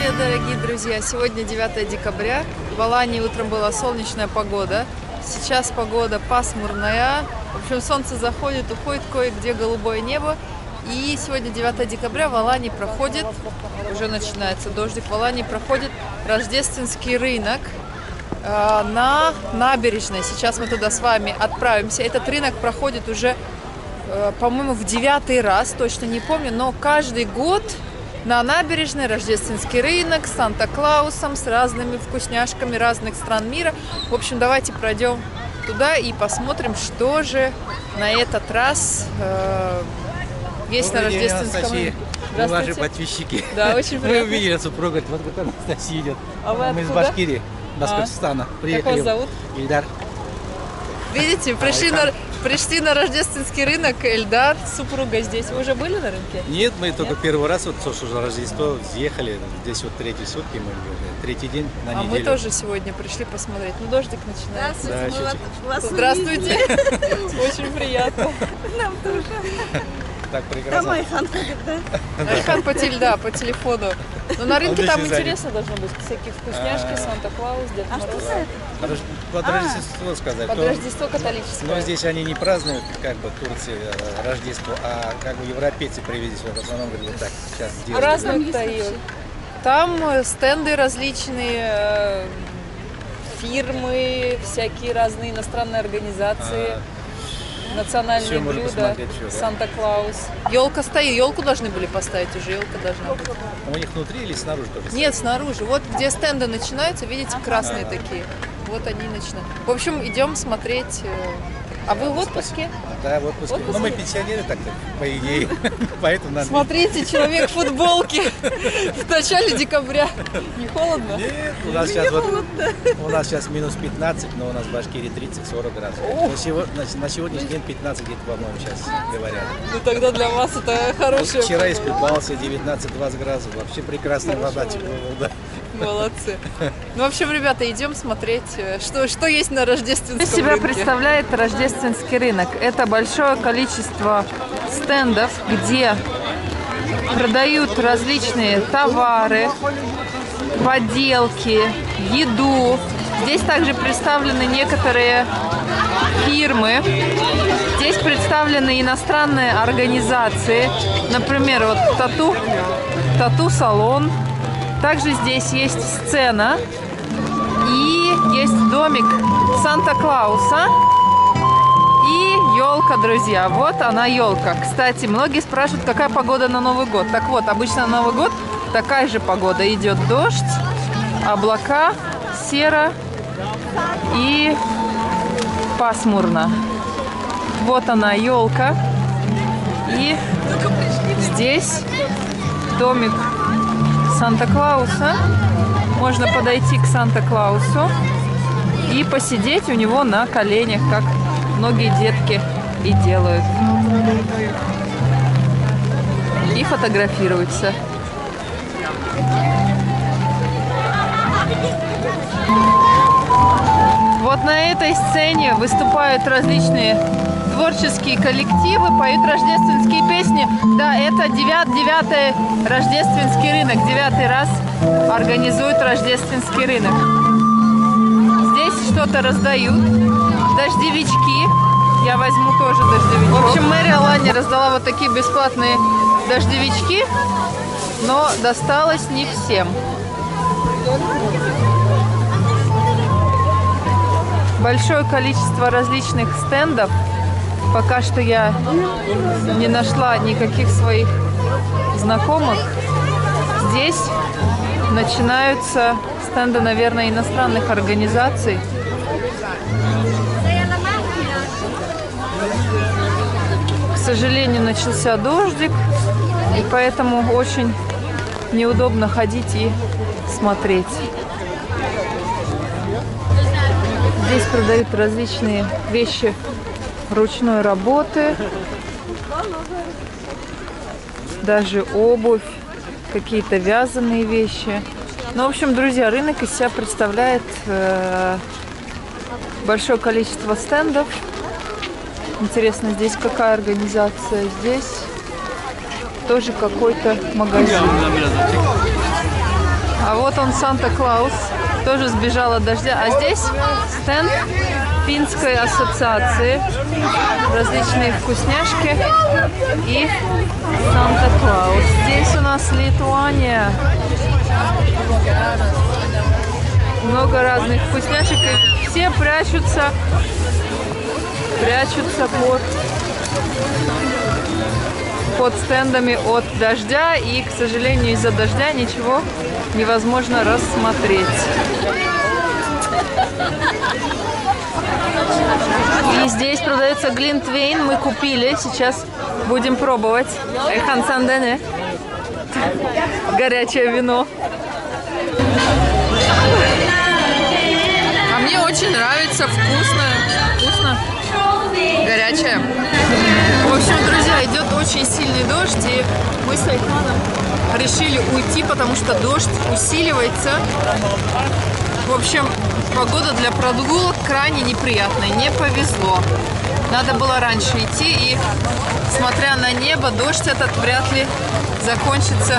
привет, дорогие друзья! Сегодня 9 декабря. В Алании утром была солнечная погода. Сейчас погода пасмурная. В общем, солнце заходит, уходит, кое-где голубое небо. И сегодня 9 декабря в Алании проходит, уже начинается дождик, в Алании проходит рождественский рынок на набережной. Сейчас мы туда с вами отправимся. Этот рынок проходит уже, по-моему, в 9-й раз, точно не помню, но каждый год на набережной рождественский рынок с Санта-Клаусом, с разными вкусняшками разных стран мира. В общем, давайте пройдем туда и посмотрим, что же на этот раз есть на рождественском рынке. Мы ваши подписчики. Да, очень приятно. Мы увидели супругу, вот Анастасия идет. А вы мы из откуда? Башкирии, Башкортостана. Приехали. Как вас зовут? Ильдар. Видите, пришли на рождественский рынок. Эльдар с супругой здесь. Вы уже были на рынке? Нет, мы только первый раз, вот уже Рождество, въехали. Здесь вот третьи сутки, мы третий день на неделю. А мы тоже сегодня пришли посмотреть. Ну, дождик начинается. Да, Здравствуйте. Очень приятно. Нам тоже. Так прекрасно. Там Айхан ходит, да? Айхан по телефону. Но на рынке там интересно должно быть. Всякие вкусняшки, Санта-Клаус, Дед А Мороз. что за это? Под Рождество сказать. Под Рождество католическое. Но здесь они не празднуют, как бы, Турции Рождество, а как бы европейцы привезли сюда. В основном говорят, вот так, сейчас делают. Празднуют-то и там стенды различные, фирмы, всякие разные иностранные организации. Национальные блюда, Санта-Клаус. Елка стоит, елку должны были поставить уже, елка должна быть. У них внутри или снаружи только? Нет, снаружи. Вот где стенды начинаются, видите, красные такие. Вот они начинают. В общем, идем смотреть. А вы в отпуске? Да, в отпуске. Но мы пенсионеры так-то, по идее. Поэтому надо... Смотрите, человек в футболке в начале декабря. Не холодно? Нет, у нас сейчас минус 15, но у нас в Башкирии 30-40 градусов. На сегодняшний день 15 где-то, по-моему, сейчас говорят. Ну тогда для вас это хорошее. Вчера искупался 19-20 градусов. Вообще прекрасная вода, теплая вода. Молодцы. Ну, в общем, ребята, идем смотреть, что есть на рождественском рынке. Из себя представляет рождественский рынок. Это большое количество стендов, где продают различные товары, поделки, еду. Здесь также представлены некоторые фирмы. Здесь представлены иностранные организации. Например, вот тату-салон. Также здесь есть сцена и есть домик Санта-Клауса и елка, друзья. Вот она, елка. Кстати, многие спрашивают, какая погода на Новый год. Так вот, обычно на Новый год такая же погода. Идет дождь, облака, серо и пасмурно. Вот она, елка. И здесь домик Санта-Клауса. Можно подойти к Санта-Клаусу и посидеть у него на коленях, как многие детки и делают. И фотографируются. Вот на этой сцене выступают различные творческие коллективы, поют рождественские песни. Да, это 9-й рождественский рынок. 9-й раз организуют рождественский рынок. Здесь что-то раздают. Дождевички. Я возьму тоже дождевичок. В общем, мэрия Алании раздала вот такие бесплатные дождевички, но досталось не всем. Большое количество различных стендов. Пока что я не нашла никаких своих знакомых. Здесь начинаются стенды, наверное, иностранных организаций. К сожалению, начался дождик, и поэтому очень неудобно ходить и смотреть. Здесь продают различные вещи ручной работы, даже обувь, какие-то вязаные вещи. Ну, в общем, друзья, рынок из себя представляет большое количество стендов. Интересно, здесь какая организация? Здесь тоже какой-то магазин. А вот он, Санта-Клаус, тоже сбежал от дождя. А здесь стенд финской ассоциации. Различные вкусняшки и Санта-Клаус. Здесь у нас Литуания. Много разных вкусняшек. И все прячутся под стендами от дождя. И, к сожалению, из-за дождя ничего невозможно рассмотреть. И здесь продается глинтвейн. Мы купили. Сейчас будем пробовать. Эхан Сандене. Горячее вино. А мне очень нравится. Вкусно. Горячее. В общем, друзья, идет очень сильный дождь. И мы с Айханом решили уйти, потому что дождь усиливается. В общем, погода для прогулок крайне неприятная. Не повезло. Надо было раньше идти, и, смотря на небо, дождь этот вряд ли закончится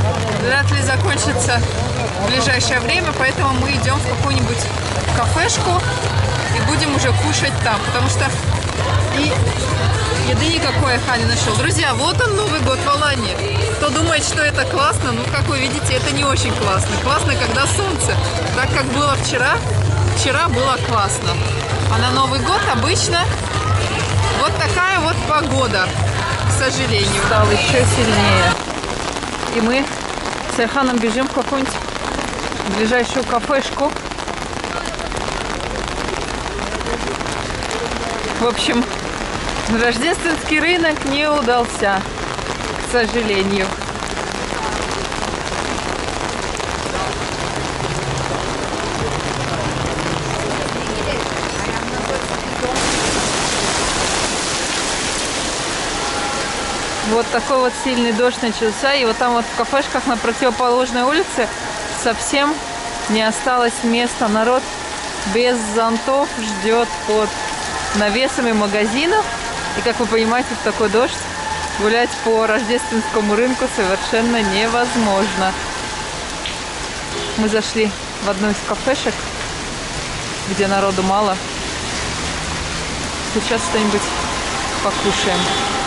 в ближайшее время. Поэтому мы идем в какую-нибудь кафешку и будем уже кушать там. Потому что и еды никакой я не нашел. Друзья, вот он, Новый год в Алании. Кто думает, что это классно, ну, как вы видите, это не очень классно. Классно, когда солнце. Так как было вчера было классно. А на Новый год обычно вот такая вот погода, к сожалению. Стало еще сильнее. И мы с Айханом бежим в какую-нибудь ближайшую кафешку. В общем, рождественский рынок не удался, к сожалению. Вот такой вот сильный дождь начался. И вот там вот в кафешках на противоположной улице совсем не осталось места. Народ без зонтов ждет под навесами магазинов. И, как вы понимаете, в такой дождь гулять по рождественскому рынку совершенно невозможно. Мы зашли в одну из кафешек, где народу мало. Сейчас что-нибудь покушаем.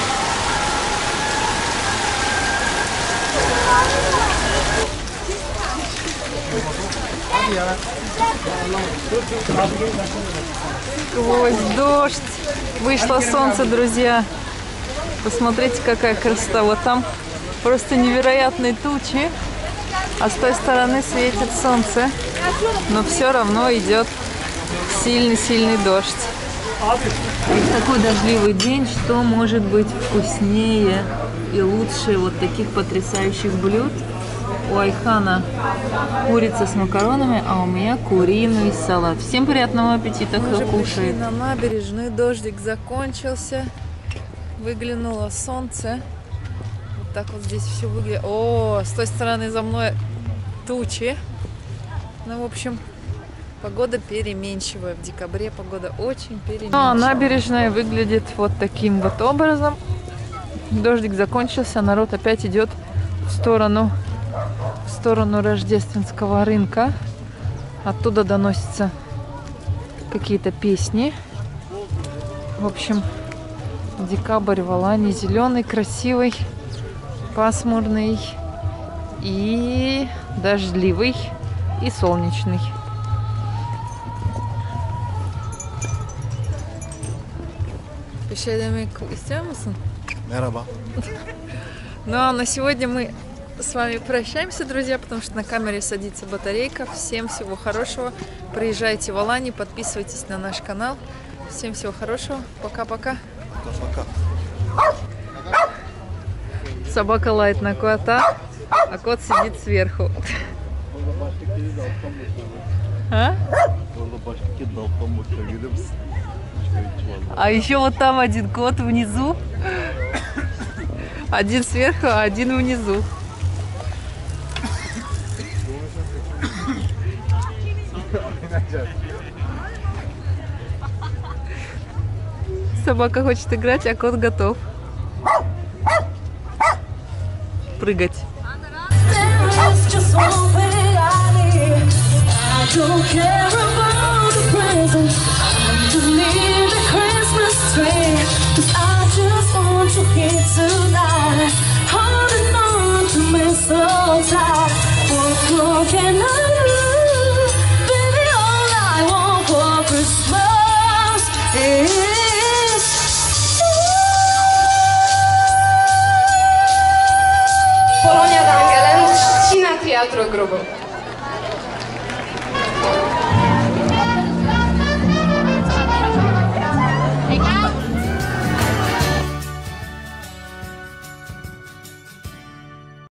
Сквозь дождь вышло солнце, друзья. Посмотрите, какая красота. Вот там просто невероятные тучи, а с той стороны светит солнце. Но все равно идет сильный дождь. И в такой дождливый день что может быть вкуснее и лучше вот таких потрясающих блюд? У Айхана курица с макаронами, а у меня куриный салат. Всем приятного аппетита, кто кушает. На набережную, дождик закончился, выглянуло солнце. Вот так вот здесь все выглядит. О, с той стороны за мной тучи. Ну, в общем, погода переменчивая. В декабре погода очень переменчивая. А набережная выглядит вот таким вот образом. Дождик закончился, народ опять идет в сторону рождественского рынка. Оттуда доносятся какие-то песни. В общем, декабрь в Алании зеленый, красивый, пасмурный и дождливый, и солнечный. Merhaba. Ну а на сегодня мы с вами прощаемся, друзья, потому что на камере садится батарейка. Всем всего хорошего. Приезжайте в Аланию, подписывайтесь на наш канал. Всем всего хорошего. Пока-пока. Собака лает на кота, а кот сидит сверху. А? А еще вот там один кот внизу. Один сверху, а один внизу. Собака хочет играть, а кот готов прыгать. don't care about the presents underneath the Christmas tree, 'cause I just want you here tonight, holding on to me so tight. What more can I do? Baby, all I want for Christmas is Polonia d'Angelen, Trzcina Teatru Grubu.